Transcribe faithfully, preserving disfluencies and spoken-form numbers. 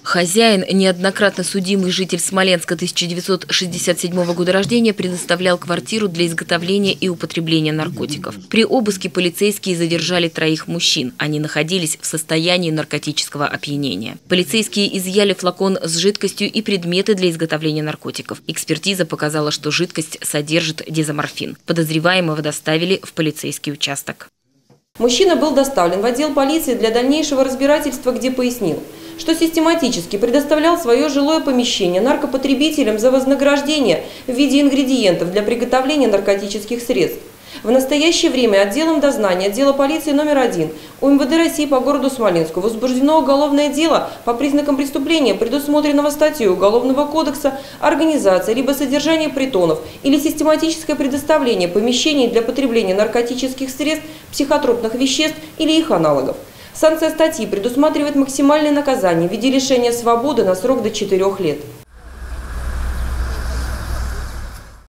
Хозяин, неоднократно судимый житель Смоленска тысяча девятьсот шестьдесят седьмого года рождения, предоставлял квартиру для изготовления и употребления наркотиков. При обыске полицейские задержали троих мужчин. Они находились в состоянии наркотического опьянения. Полицейские изъяли флакон с жидкостью и предметы для изготовления наркотиков. Экспертиза показала, что жидкость содержит дезоморфин. Подозреваемого доставили в полицейский участок. Мужчина был доставлен в отдел полиции для дальнейшего разбирательства, где пояснил, что систематически предоставлял свое жилое помещение наркопотребителям за вознаграждение в виде ингредиентов для приготовления наркотических средств. В настоящее время отделом дознания отдела полиции номер один УМВД России по городу Смоленску возбуждено уголовное дело по признакам преступления, предусмотренного статьей Уголовного кодекса «Организация либо содержание притонов» или систематическое предоставление помещений для потребления наркотических средств, психотропных веществ или их аналогов. Санкция статьи предусматривает максимальное наказание в виде лишения свободы на срок до четырёх лет.